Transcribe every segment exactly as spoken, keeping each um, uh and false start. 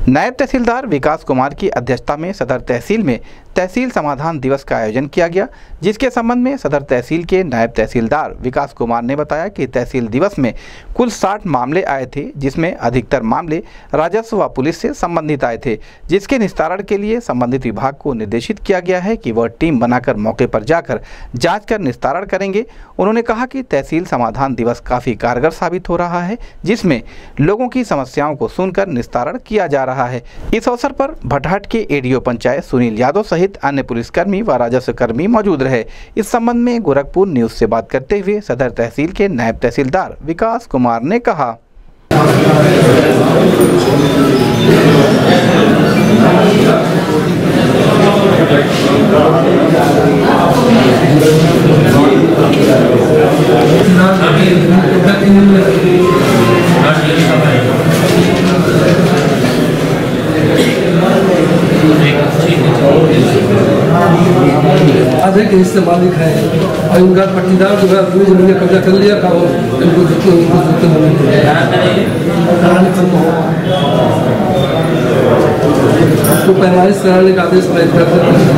नायब तहसीलदार विकास कुमार की अध्यक्षता में सदर तहसील में तहसील समाधान दिवस का आयोजन किया गया, जिसके संबंध में सदर तहसील के नायब तहसीलदार विकास कुमार ने बताया कि तहसील दिवस में कुल साठ मामले आए थे, जिसमें अधिकतर मामले राजस्व व पुलिस से संबंधित आए थे, जिसके निस्तारण के लिए संबंधित विभाग को निर्देशित किया गया है कि वह टीम बनाकर मौके पर जाकर जाँच कर निस्तारण करेंगे। उन्होंने कहा कि तहसील समाधान दिवस काफ़ी कारगर साबित हो रहा है, जिसमें लोगों की समस्याओं को सुनकर निस्तारण किया जा रहा है। इस अवसर पर भटहट के एडीओ पंचायत सुनील यादव सहित अन्य पुलिसकर्मी व राजस्व कर्मी मौजूद रहे। इस संबंध में गोरखपुर न्यूज से बात करते हुए सदर तहसील के नायब तहसीलदार विकास कुमार ने कहा, आधे के हिस्से मालिक है और उनका पट्टीदार जो है पूरी जमीन में कब्जा कर लिया का इनको जितने उनको जितने आपको पैमाइश कराने का आदेश मैं करते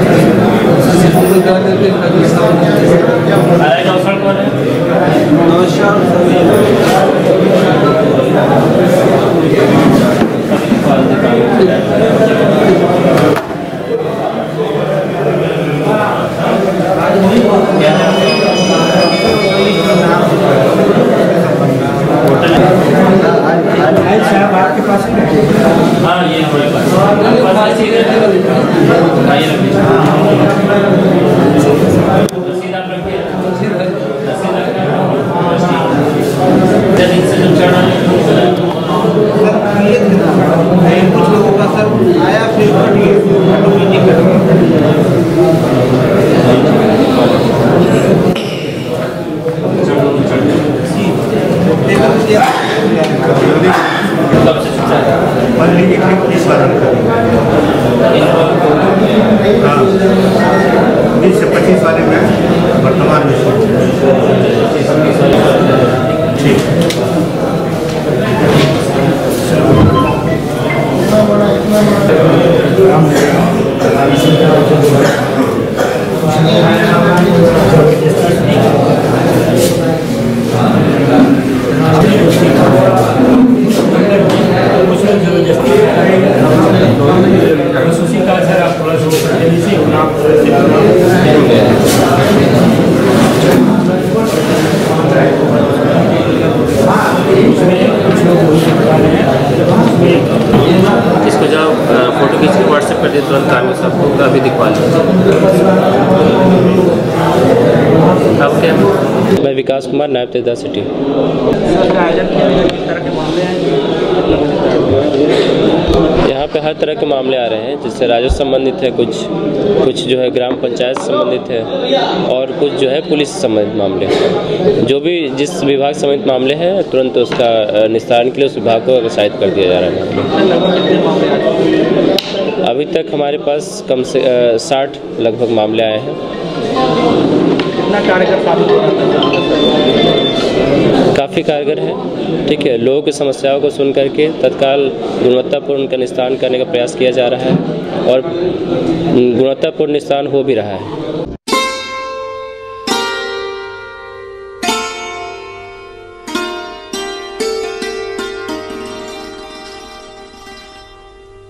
आपके पास हाँ ये कुछ लोगों का सर आया फिर बीस से पच्चीस वाले में वर्तमान में इसको जाओ फोटो खींच के व्हाट्सएप कर दिए, तुरंत काम सबको अभी दिखवा लो। अब क्या मैं विकास कुमार नायब तहसीलदार सिटी। यहाँ पे हर तरह के मामले आ रहे हैं, जिससे राजस्व संबंधित है, कुछ कुछ जो है ग्राम पंचायत संबंधित है और कुछ जो है पुलिस संबंधित मामले हैं। जो भी जिस विभाग संबंधित मामले हैं तुरंत उसका निस्तारण के लिए उस विभाग को अग्रसारित कर दिया जा रहा है। अभी तक हमारे पास कम से साठ लगभग मामले आए हैं। काफ़ी कारगर है, ठीक है। लोगों की समस्याओं को सुन करके तत्काल गुणवत्तापूर्ण उनका निस्तारण करने का प्रयास किया जा रहा है और गुणवत्तापूर्ण निस्तारण हो भी रहा है।